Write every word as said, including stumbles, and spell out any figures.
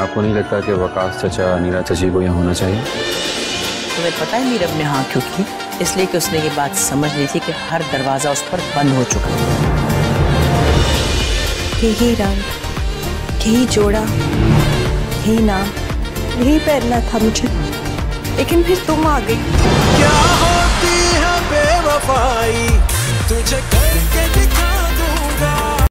आपको नहीं लगता कि वकास चाचा नीरा चाची को यहाँ होना चाहिए? तुम्हें पता है नीरव ने हाँ क्यों की? इसलिए कि उसने ये बात समझ ली थी कि हर दरवाजा उस पर बंद हो चुका है। यही रंग, यही जोड़ा, यही नाम, यही पहनना था मुझे, लेकिन फिर तुम आ गई। क्या होती है बेवफाई, तुझे करके दिखा दूंगा।